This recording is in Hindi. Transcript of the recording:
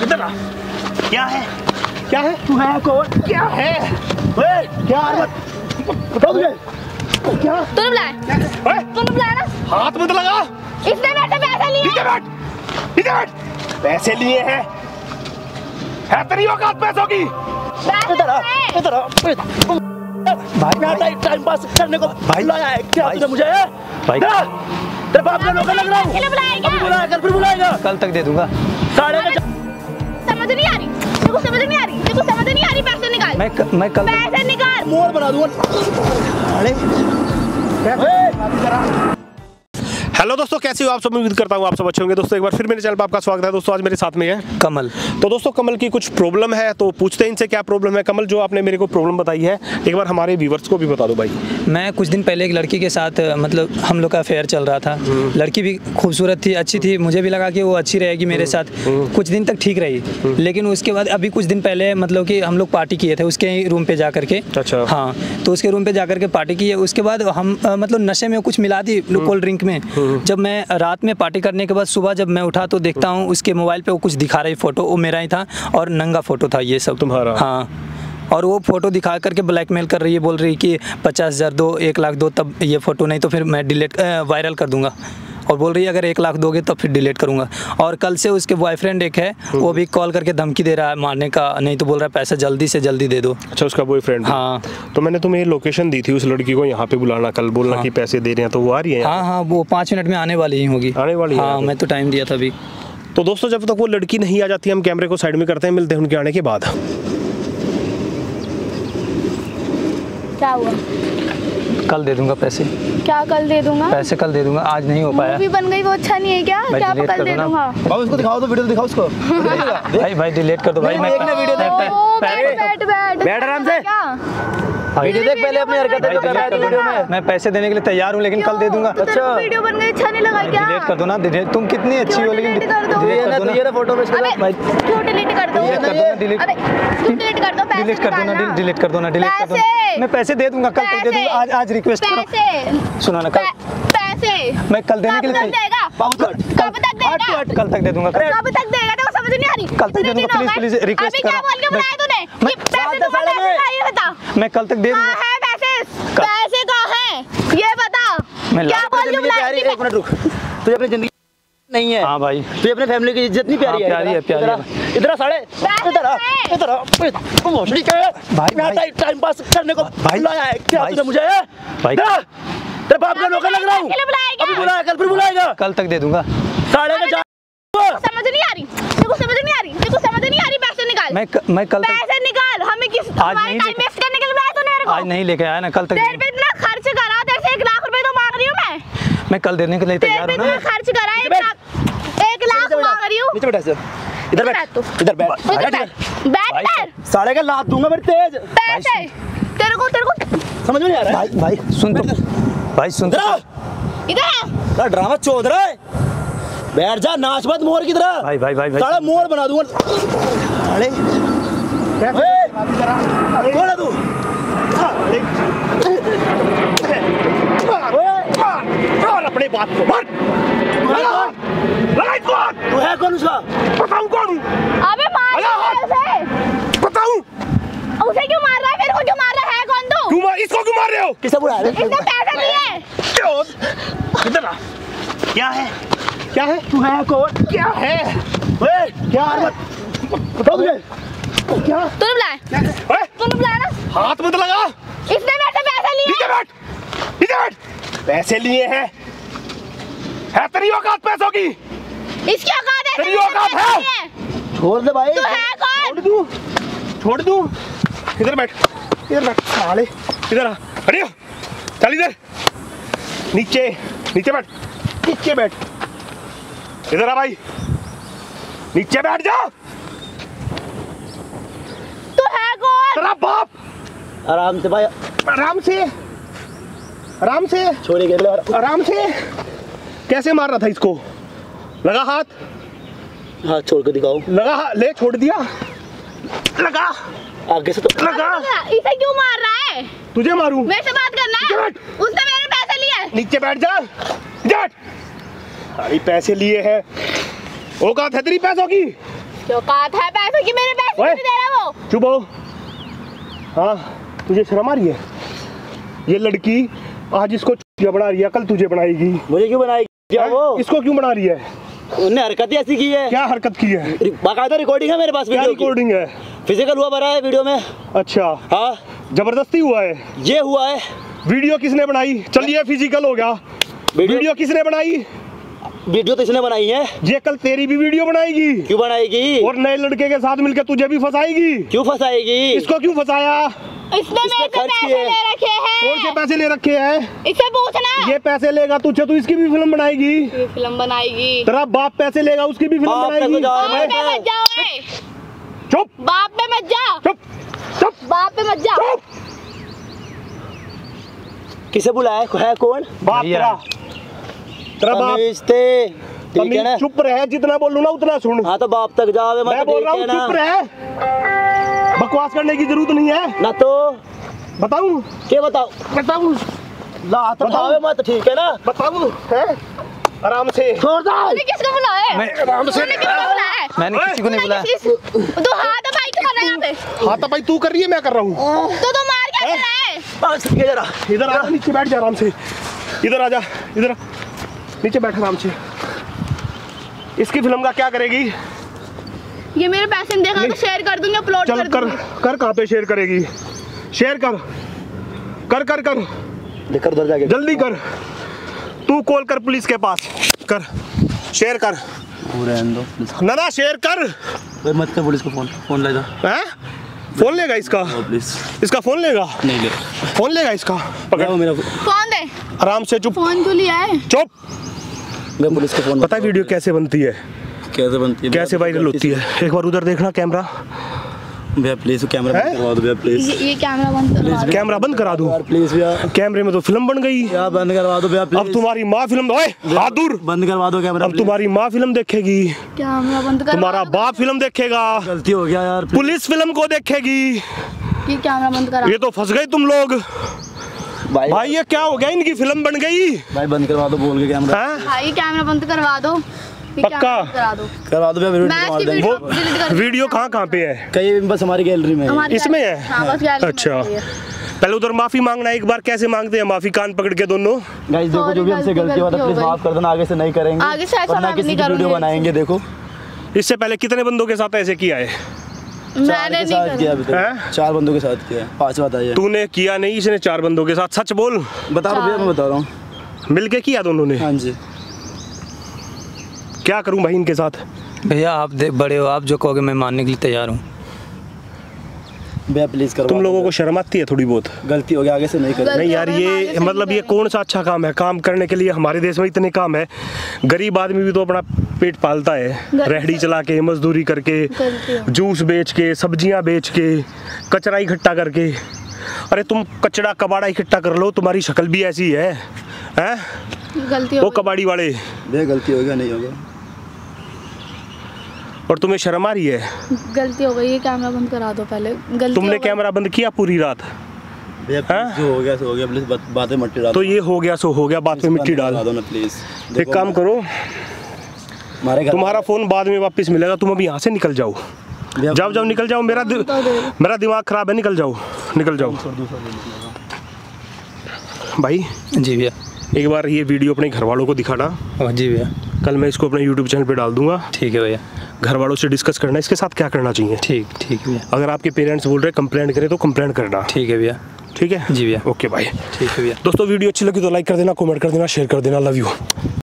इधर आ। क्या है? क्या है? तू है कौन? क्या है? क्या बताओ मुझे। क्या? तूने बुलाया? तूने बुलाया ना? हाथ मत लगा। इसने मेरे से पैसे लिए। नीचे बैठ, नीचे बैठ। पैसे लिए हैं? है तेरी औकात पैसों की? इधर आ, इधर आ। भाई टाइम पास करने को भाई लाया है क्या तुझे मुझे? भाई तेरे बाप का नौकर लग रहा हूँ। अभी बुलाया कर, फिर बुलाएगा। कल तक दे दूंगा। समझ नहीं आ रही, तेरे को समझ नहीं आ रही, तेरे को समझ नहीं आ रही। पैसे निकाल। मैं कल पैसे निकाल। मोड़ बना दूंगा। अरे हेलो दोस्तों, कैसे हो आप सब? उम्मीद करता हूँ आप सब अच्छे होंगे। दोस्तों एक बार फिर मेरे चैनल पर आपका स्वागत है। दोस्तों आज मेरे साथ में है कमल। तो दोस्तों कमल की कुछ प्रॉब्लम है, तो पूछते हैं इनसे क्या प्रॉब्लम है। कमल, जो आपने मेरे को प्रॉब्लम बताई है एक बार हमारे व्यूवर्स को भी बता दो भाई। मैं कुछ दिन पहले एक लड़की के साथ मतलब हम लोग का अफेयर चल रहा था। लड़की भी खूबसूरत थी, अच्छी थी, मुझे भी लगा कि वो अच्छी रहेगी मेरे साथ। कुछ दिन तक ठीक रही, लेकिन उसके बाद अभी कुछ दिन पहले मतलब कि हम लोग पार्टी किए थे उसके रूम पे जा करके। अच्छा। हाँ, तो उसके रूम पे जा करके पार्टी की है। उसके बाद हम मतलब नशे में कुछ मिला दी कोल्ड ड्रिंक में। जब मैं रात में पार्टी करने के बाद सुबह जब मैं उठा तो देखता हूँ उसके मोबाइल पे वो कुछ दिखा रही फोटो, वो मेरा ही था और नंगा फोटो था ये सब तुम्हारा। हाँ, और वो फोटो दिखा करके ब्लैकमेल कर रही है, बोल रही कि 50,000 दो, 1 लाख दो, तब ये फोटो नहीं तो फिर मैं वायरल कर दूंगा। और बोल रही है अगर 1 लाख दोगे तब फिर डिलीट करूंगा। और कल से उसके बॉयफ्रेंड एक है, वो भी कॉल करके धमकी दे रहा है मारने का, नहीं तो बोल रहा है पैसा जल्दी से जल्दी दे दो। अच्छा, उसका बॉयफ्रेंड? हाँ। तो मैंने तुम्हें लोकेशन दी थी उस लड़की को यहाँ पे बुलाना, कल बोलना कि पैसे दे रहे हैं, तो वो आ रही है? हाँ, वो 5 मिनट में आने वाली ही होगी। आने वाली है? हाँ, मैं तो टाइम दिया था अभी। तो दोस्तों जब तक वो लड़की नहीं आ जाती हम कैमरे को साइड में करते हैं, मिलते हैं उनके आने के बाद। क्या हुआ? कल दे दूंगा पैसे। क्या कल दे दूंगा? पैसे कल दे दूंगा, आज नहीं हो पाया। मूवी बन गई वो अच्छा नहीं है क्या? क्या कल दे दूंगा? भाई उसको दिखाओ तो, वीडियो दिखाओ उसको। भाई डिलीट कर दो भाई। मैं वीडियो बैठ आराम से। वीडियो देख पहले अपनी हरकतें जो कर रहा है वीडियो में। मैं पैसे देने के लिए तैयार हूँ, लेकिन कल दे दूंगा। अच्छा, वीडियो बन गई, अच्छा नहीं लगा क्या? डिलीट कर दो ना। तुम कितनी अच्छी हो, लेकिन डिलीट कर दो ना। ये ना फोटो में भाई क्यों डिलीट कर दो? डिलीट कर दो ना। डिलीट कर दो। डिलीट कर दो ना। डिलीट कर दो ना। डिलीट कर दो। मैं पैसे दे दूंगा, कल तक दे दूंगा। आज रिक्वेस्ट करो। सुनो ना, कल पैसे मैं कल देने के लिए कब तक देगा? कल तक दे दूंगा। कब तक देगा? तो समझ नहीं आ रही। कल तक दे दूंगा। प्लीज प्लीज रिक्वेस्ट अभी क्या बोल के बुलाया तूने? पैसे तो ये बता। मैं कल तक दे दूंगा। पैसे कहाँ हैं ये बता। क्या बोल के बुलाया? 1 मिनट रुक, तुझे अपनी जिंदगी नहीं है। हाँ भाई, तुझे अपने फैमिली की इज्जत नहीं प्यारी है? प्यारी है, प्यारी है। इधर आ साले, इधर आ, इधर आ। मोशड़ी क्या है भाई? टाइम पास करने को भाई लाया है क्या तुझे मुझे? भाई तेरे बाप का नौकर लग रहा हूँ। अभी बुलाया कर, फिर बुलाएगा। कल तक दे दूंगा। साले का समझ नहीं आ रही, तेरे को समझ नहीं आ रही, तेरे को समझ नहीं आ रही। पैसे निकाल। मैं कल पैसे निकाल। हमें किस टाइम वेस्ट करने के लिए बुलाया तूने मेरे को? आज नहीं लेके आया ना, कल तक। तेरे पे इतना खर्च करा, तेरे से 1 लाख रुपए तो मांग रही हूँ मैं कल देने के लिए तैयार हूँ ना। खर्च करा 1 लाख मांग रही हूँ। नीचे बैठ ऐसे, इधर बैठ, इधर बैठ, बैठ। साले का लात दूंगा मेरे तेज। पैसे तेरे को समझ में नहीं आ रहा है? भाई सुन तो, भाई सुन तो। इधर ड्रामा चोद रहा है। बैठ जा, नाच मत मोर की तरह। भाई साला मोर बना दूंगा। अरे कौन है तू? अपने बात को मार। तू है कौन? उसका बताऊं कौन? अबे मार उसे। बताऊं? उसे क्यों मार रहा है? मेरे को क्यों मार रहा है? कौन तू? इसको क्यों मार रहे हो? किसे बुला रहे? इसने पैसे लिए। क्यों? इधर आ। क्या है? क्या है? तू है कौन? क्या है? क्या बताओ मुझे। क्या? तूने बुलाया? तूने बुलाया ना? हाथ मत लगा। इसने मेरे से पैसे लिए। नीचे बैठ, नीचे बैठ। पैसे लिए हैं? है तेरी औकात पैसों की? इसकी औकात है? तेरी औकात है? छोड़ दे भाई। तू है कौन? छोड़ दूं। इधर बैठ, इधर बैठ साले। इधर आ, हटियो। चल इधर, नीचे नीचे बैठ, नीचे बैठ। इधर आ भाई, नीचे बैठ जा। तू है कौन? तेरा बाप। आराम से भाई, आराम से, आराम से। छोड़े गए आराम से। कैसे मार रहा था इसको? लगा हाथ, हाथ छोड़ के दिखाओ। लगा हाथ, ले छोड़ दिया। लगा आगे से तो लगा। इसे क्यों मार रहा है? तुझे मारूं? मेरे से बात करना है? उसने मेरे पैसे लिए। नीचे बैठ जा, बैठ। सारी पैसे लिए हैं। औकात है तेरी पैसों की? क्यों औकात है पैसे की, मेरे पैसे नहीं दे रहा वो। चुप हो। हाँ तुझे शर्म आ रही है? ये लड़की आज इसको बना रही है, कल तुझे बनाएगी। मुझे क्यों बनाएगी? क्या वो? इसको क्यों बना रही है? उन्हें हरकत ऐसी की है। क्या हरकत की है? बाकायदा रिकॉर्डिंग है मेरे पास। क्या रिकॉर्डिंग है? फिजिकल हुआ भरा है वीडियो में। अच्छा हाँ जबरदस्ती हुआ है? ये हुआ है। वीडियो किसने बनाई? चलिए फिजिकल हो गया। वीडियो किसने बनाई? वीडियो तो इसने बनाई है। ये कल तेरी भी वीडियो बनाएगी। क्यों बनाएगी? और नए लड़के के साथ मिलकर तुझे भी फंसाएगी। क्यों फंसाएगी? इसको क्यों फंसाया? इसने मेरे से पैसे ले रखे हैं। कौन से पैसे ले रखे हैं? इससे पूछना। ये पैसे लेगा तुझसे तो इसकी भी फिल्म बनाएगी। ये फिल्म बनाएगी। तेरा बाप पैसे लेगा उसकी भी फिल्म बनाएगी। बाप पे मत जाओ। चुप। बाप पे मत जा। चुप चुप। बाप पे मत जा। किसे बुलाया है? कौन? बाप तेरा। तेरा बाप। ठीक है ना? चुप रहे, जितना बोलूं ना उतना सुन। हाँ तो बाप तक जाओ। मैं बोल रहा हूँ चुप रहे, बकवास करने की जरूरत नहीं है ना। तो बताऊं? क्या बताओ? बताऊं? ला तो खावे मत, ठीक है ना? बताऊं? हैं? आराम से छोड़ दो। तूने किसको बुलाया है? आराम से। तूने किसको बुलाया है? मैंने किसी को नहीं बुलाया। तू हाथ भाई क्यों कर रहा है यहाँ पे? हाँ तो भाई तू कर रही है, मैं कर रहा हूँ। तो मार क्या कर रहा है? जरा इधर आ, नीचे बैठ जा आराम से। इधर आ जा, इधर नीचे बैठ आराम से। इसकी फिल्म का क्या करेगी? ये मेरे पैसे नहीं देगा तो शेयर कर दूंगी, अपलोड चल कर कर दूंगी। कर। कहाँ पे शेयर करेगी? शेयर कर कर कर कर लेकर उधर जाके जल्दी कर। तू कॉल कर पुलिस के पास, कर शेयर कर। ना शेयर कर। मत कर पुलिस को फोन ले जा। हैं? फोन लेगा इसका? प्लीज इसका फोन लेगा? नहीं ले। फोन लेगा इसका? पकड़ मेरा फोन दे। आराम से। चुप। फोन क्यों लिया है? चुप। मैं पुलिस को फोन। पता है वीडियो कैसे बनती है? कैसे बनती है? कैसे वायरल होती है? एक बार उधर देखना कैमरा। भैया प्लीज कैमरा बंद करवा दो भैया प्लीज। ये कैमरा बंद करवा दो। कैमरा बंद करा दूं? प्लीज भैया। कैमरे में तो फिल्म बन गई। भैया बंद करवा दो भैया प्लीज। अब तुम्हारी माँ फिल्म, ओए हाथ दूर। बंद करवा दो कैमरा। अब तुम्हारी माँ फिल्म देखेगी, कैमरा बंद कर। तुम्हारा बाप फिल्म देखेगा, गलती हो गया यार। पुलिस फिल्म को देखेगी। ये कैमरा बंद करा। ये तो फंस गए तुम लोग। भाई ये क्या हो गया? इनकी फिल्म बन गई। भाई बंद करवा दो बोल के कैमरा। हैं? भाई कैमरा बंद करवा दो। ये पक्का? कैमरा बंद करा दो। करवा दो भैया। मैं इसकी वीडियो डिलीट कर। वीडियो कहाँ पे है? कहीं बस हमारी गैलरी में है। हमारी इसमें है? हाँ, बस गैलरी में अच्छा है। पहले उधर माफी मांगना एक बार। कैसे मांगते हैं माफी? कान पकड़ के दोनों। गाइस देखो जो भी हमसे गलती हुआ था प्लीज माफ कर देना। आगे से नहीं करेंगे। आगे से ऐसा और ना मैं किसी नहीं की वीडियो करूंगी। बनाएंगे। देखो इससे पहले कितने बंदों के साथ ऐसे किया है? मैंने नहीं साथ किया अभी हैं? तक 4 बंदों के साथ किया। 5 बात आई है। तूने किया नहीं, इसने 4 बंदों के साथ। सच बोल। बता रहा हूँ भैया, मैं बता रहा हूँ। मिलके किया दोनों ने? हाँ जी। क्या करूं भाई इनके साथ? भैया आप बड़े हो, आप जो कहोगे मैं मानने के लिए तैयार हूँ। भैया प्लीज करो। तुम लोगों को शर्म आती है थोड़ी बहुत? गलती हो गया, आगे से नहीं करेंगे। नहीं यार, ये मतलब ये कौन सा अच्छा काम है? काम करने के लिए हमारे देश में इतने काम है। गरीब आदमी भी तो अपना पेट पालता है, रेहड़ी चला के, मजदूरी करके, जूस बेच के, सब्जियां बेच के, कचरा इकट्ठा करके। अरे तुम कचरा कबाड़ा इकट्ठा कर लो, तुम्हारी शक्ल भी ऐसी है। हैं? गलती वो हो कबाड़ी वाले। भैया गलती हो गया, नहीं होगा। और तुम्हें शर्म आ रही है? गलती हो गई। ये कैमरा बंद करा दो पहले। गलती तुमने कैमरा बंद किया पूरी रात? भैया प्लीज, जो हो गया सो हो गया। प्लीज बातें मत डालो। तो ये हो गया सो हो गया, बात में मिट्टी डाल दो ना प्लीज। एक काम करो, तुम्हारा फोन बाद में वापस मिलेगा। तुम अभी यहाँ से निकल जाओ। जाओ जाओ निकल जाओ। मेरा दिमाग खराब है। निकल जाओ, निकल जाओ। भाई जी भैया। एक बार ये वीडियो अपने घर वालों को दिखाना। जी भैया। कल मैं इसको अपने यूट्यूब चैनल पे डाल दूंगा। ठीक है भैया। घर वालों से डिस्कस करना इसके साथ क्या करना चाहिए। ठीक ठीक है भैया। अगर आपके पेरेंट्स बोल रहे हैं कंप्लेंट करें तो कंप्लेंट करना। ठीक है भैया। ठीक है जी भैया। ओके भाई। ठीक है भैया। दोस्तों वीडियो अच्छी लगी तो लाइक कर देना, कमेंट कर देना, शेयर कर देना। Love you.